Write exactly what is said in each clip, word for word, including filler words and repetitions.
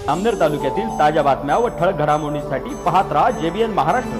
जामनेर तालुक्यातील ताज्या बातम्या व ठळक घडामोडींसाठी पाहत राहा जेबीएन महाराष्ट्र।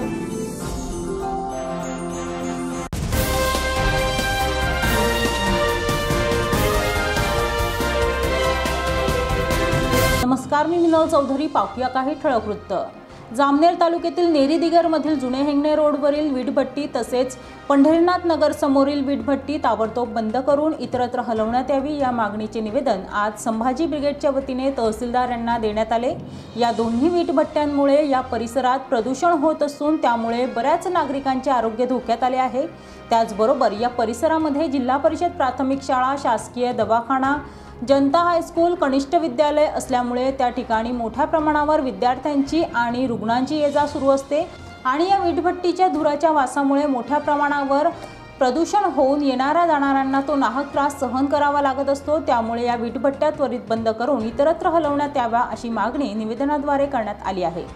नमस्कार, मी मिनल चौधरी। पाहूया काही ठळक वृत्त। जामनेर तालुक्यातील नेरी दिगर मधील जुने हेंगणे रोडवरील वीटभट्टी तसेच पंढरीनाथ नगर समोरील वीटभट्टी ताबडतोब बंद करून इतरत्र हलवण्यात यावी या मागणीचे निवेदन आज संभाजी ब्रिगेडच्या वतीने तहसीलदार यांना देण्यात आले। या दोन्ही वीटभट्ट्यांमुळे या परिसरात प्रदूषण होत असून त्यामुळे बऱ्याच नागरिकांचे आरोग्य धोक्यात आले आहे। त्याचबरोबर या परिसरामध्ये जिल्हा परिषद प्राथमिक शाळा, शासकीय दवाखाना, जनता हायस्कूल, कनिष्ठ विद्यालय असल्यामुळे त्या ठिकाणी मोठ्या प्रमाणावर विद्यार्थ्यांची आणि रुग्णांची ये-जा सुरू असते आणि या वीटभट्टीच्या धुराच्या वासामुळे मोठ्या प्रमाणावर प्रदूषण होऊन येणाऱ्या जाणाऱ्यांना तो नाहक त्रास सहन करावा लागत असतो। त्यामुळे या वीटभट्ट्या त्वरित बंद करून इतरत्र हलवण्यात याव्या अशी मागणी निवेदनाद्वारे करण्यात आली आहे।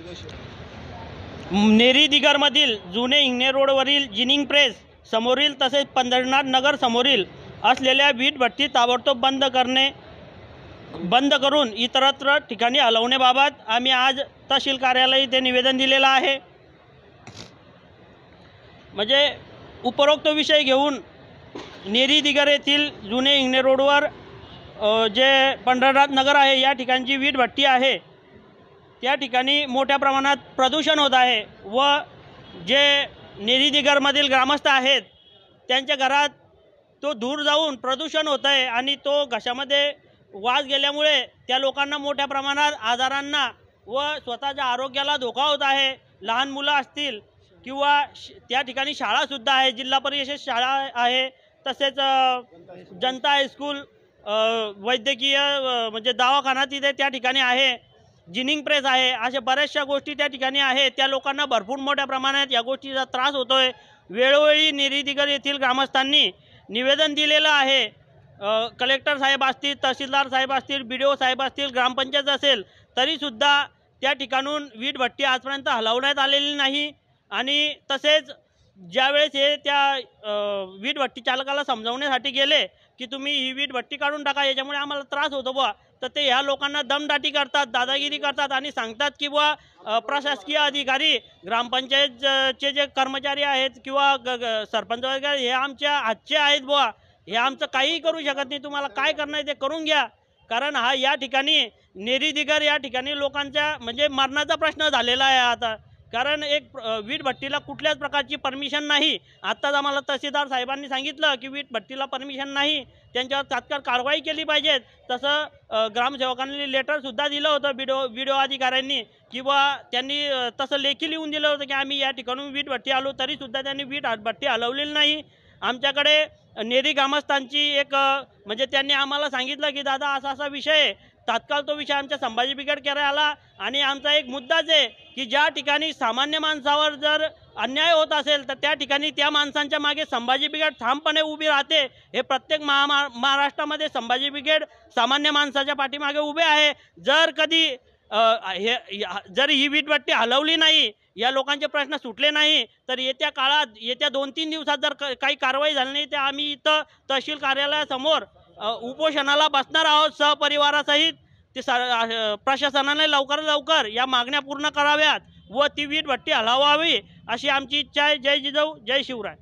नेरी दिगरमधील जुने हिंगणे रोडवरील जिनिंग प्रेस समोरील तसेच पंढरीनाथ नगर समोरील असलेल्या वीटभट्टी ताबडतोब बंद करणे बंद करून इतरत्र ठिकाणी हलवण्याबाबत आम्ही आज तहसील कार्यालय इथे निवेदन दिलेलं आहे। म्हणजे उपरोक्त विषय घेऊन नेरी दिगर येथील जुने हिंगणे रोडवर जे पंढरीनाथ नगर आहे या ठिकाणची वीटभट्टी आहे त्या ठिकाणी मोठ्या प्रमाणात प्रदूषण होत आहे व जे नेरी दिगरमधील ग्रामस्थ आहेत त्यांच्या घरात तो धूर जाऊन प्रदूषण होत आहे आणि तो घशामध्ये वास गेल्यामुळे त्या लोकांना मोठ्या प्रमाणात आजारांना व स्वतःच्या आरोग्याला धोका होत आहे। लहान मुलं असतील किंवा त्या ठिकाणी शाळासुद्धा आहे, जिल्हा परिषद शाळा आहे, तसेच जनता हायस्कूल, वैद्यकीय म्हणजे दवाखाना तिथे त्या ठिकाणी आहे, जिनिंग प्रेस आहे, अशा बऱ्याचशा गोष्टी त्या ठिकाणी आहेत। त्या लोकांना भरपूर मोठ्या प्रमाणात या गोष्टीचा त्रास होतो आहे। वेळोवेळी नेरी दिगर येथील ग्रामस्थांनी निवेदन दिलेलं आहे। कलेक्टर साहेब असतील, तहसीलदार साहेब असतील, बी डी ओ साहेब असतील, ग्रामपंचायत असेल, तरीसुद्धा त्या ठिकाणून वीटभट्टी आजपर्यंत हलवण्यात आलेली नाही। आणि तसेच ज्यावेळेस हे त्या वीटभट्टी चालकाला समजावण्यासाठी गेले की तुम्ही ही वीटभट्टी काढून टाका, याच्यामुळे आम्हाला त्रास होतो बुवा, तर ते ह्या लोकांना दमदाटी करतात, दादागिरी करतात आणि सांगतात की बुवा प्रशासकीय अधिकारी, ग्रामपंचायतचे जे कर्मचारी आहेत किंवा सरपंच वगैरे हे आमच्या हातचे आहेत बुवा, हे आमचं काहीही करू शकत नाही, तुम्हाला काय करणं आहे ते करून घ्या। कारण हा या ठिकाणी नेरी दिगर या ठिकाणी लोकांच्या म्हणजे मरणाचा प्रश्न झालेला आहे आता। कारण एक वीटभट्टीला कुठल्याच प्रकारची परमिशन नाही। आत्ताच आम्हाला तहसीलदार साहेबांनी सांगितलं की वीटभट्टीला परमिशन नाही, त्यांच्यावर तात्काळ कारवाई केली पाहिजे। तसं ग्रामसेवकांनी लेटरसुद्धा दिलं होतं बी D O B D O अधिकाऱ्यांनी किंवा त्यांनी तसं लेखी लिहून दिलं होतं की आम्ही या ठिकाणून वीटभट्टी आलो, तरीसुद्धा त्यांनी वीटभट्टी हलवलेली नाही। आमच्याकडे नेरी ग्रामस्थांची एक म्हणजे त्यांनी आम्हाला सांगितलं की दादा असा असा विषय आहे, तात्काळ तो विषय आमच्या संभाजी ब्रिगेडकडे आला आणि आमचा एक मुद्दाच आहे की ज्या ठिकाणी सामान्य माणसावर जर अन्याय होत असेल तर त्या ठिकाणी त्या माणसांच्या मागे संभाजी ब्रिगेड ठामपणे उभी राहते। हे प्रत्येक महा महाराष्ट्रामध्ये संभाजी ब्रिगेड सामान्य माणसाच्या पाठीमागे उभे आहे। जर कधी हे जर ही वीटभट्टी हलवली नाही, या लोकांचे प्रश्न सुटले नाही, तर येत्या काळात येत्या दोन तीन दिवसात जर काही कारवाई झाली नाही तर आम्ही इथं तहसील कार्यालयासमोर उपोषणाला बसणार आहोत सहपरिवारासहित। ते प्रशासनाने लवकर लवकर या मागण्या पूर्ण कराव्यात व ती वीटभट्टी हलवावी अशी आमची इच्छा आहे। जय जिजाऊ, जय शिवराय।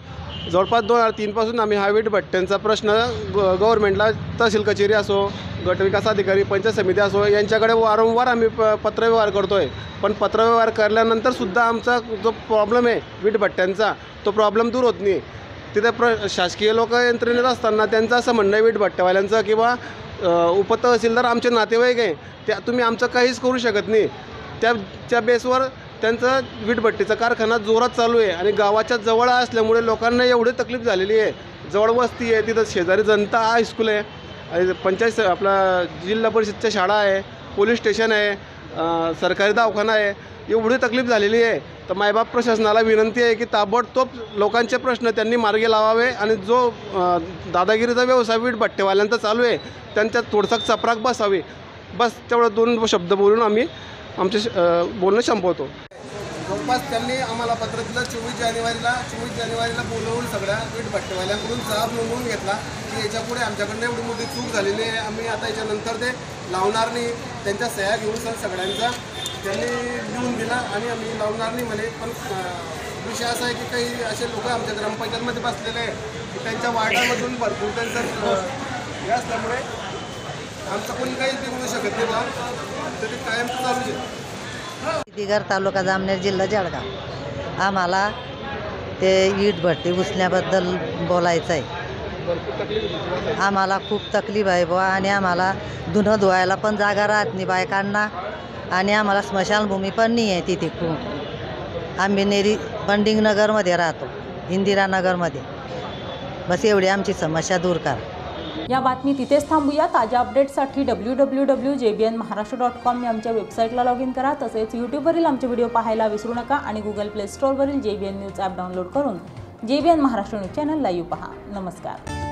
जवळपास दोन हजार तीन पासून आम्ही हा वीटभट्ट्यांचा प्रश्न गव्हर्नमेंटला, तहसील कचेरी असो, गटविकास अधिकारी, पंचायत समिती असो, यांच्याकडे वारंवार आम्ही प पत्रव्यवहार करतो आहे। पण पत्रव्यवहार केल्यानंतरसुद्धा आमचा जो प्रॉब्लेम आहे वीटभट्ट्यांचा तो प्रॉब्लेम दूर होत नाही। तिथे प्र शासकीय लोक यंत्रणेत असताना त्यांचं असं म्हणणं आहे वीटभट्ट्यावाल्यांचं किंवा उपतहसीलदार आमचे नातेवाईक आहे, त्या तुम्ही आमचं काहीच करू शकत नाही। त्या त्या बेसवर त्यांचं वीटभट्टीचा कारखाना जोरात चालू आहे आणि गावाच्या जवळ असल्यामुळे लोकांना एवढी तकलीफ झालेली आहे। जवळ वस्ती आहे, तिथं शेजारी जनता हायस्कूल आहे आणि पंचायत आपला जिल्हा परिषदच्या शाळा आहे, पोलीस स्टेशन आहे, सरकारी दवाखाना आहे, एवढी तकलीफ झालेली आहे। तर मायबाप प्रशासनाला विनंती आहे की ताबडतोब लोकांचे प्रश्न त्यांनी मार्गी लावावे आणि जो दादागिरीचा व्यवसाय वीटभट्टीवाल्यांचा चालू आहे त्यांच्यात थोडंसं चपराक बसावी। बस तेवढं दोन शब्द बोलून आम्ही आमचे बोलणं संपवतो। जवळपास त्यांनी आम्हाला पत्र दिलं चोवीस जानेवारीला चोवीस जानेवारीला बोलवून सगळ्या वीटभट्टीवाल्यांकडून जबाब नोंदवून घेतला की याच्यापुढे आमच्याकडनं एवढी मोठी चूक झालेली आहे, आम्ही आता याच्यानंतर ते लावणार नाही, त्यांच्या सह्या घेऊन सर सगळ्यांचा त्यांनी लिहून दिला आणि आम्ही लावणार नाही म्हणे. पण विषय असा आहे की काही असे लोक आमच्या ग्रामपंचायतमध्ये बसलेले आहेत की त्यांच्या वार्डामधून भरपूर त्यांचं हे असल्यामुळे आमचं कोणी काही बिघडू शकत नाही बा, तर ते कायम चालूच आहे. दिगर तालुका जामनेर जिल्हा जळगाव. आम्हाला ते वीट भट्टी उचलण्याबद्दल बोलायचं आहे. आम्हाला खूप तकलीफ आहे बुवा आणि आम्हाला धुणं धुवायला पण जागा राहत नाही बायकांना आणि आम्हाला स्मशानभूमी पण नाही आहे तिथे. खूप आम्ही नेरी बंडिंग नगरमध्ये राहतो, इंदिरानगरमध्ये. बस एवढी आमची समस्या दूर करा. या बातमी तिथेच थांबूया. ताज्या अपडेट्ससाठी W W W J B N Maharashtra dot com या आमच्या वेबसाईटला लॉग इन करा. तसेच यूट्यूबवरील आमचे व्हिडिओ पाहायला विसरू नका आणि गुगल प्ले स्टोअरवरील J B N news app download करून J B N Maharashtra news channel live पहा. नमस्कार.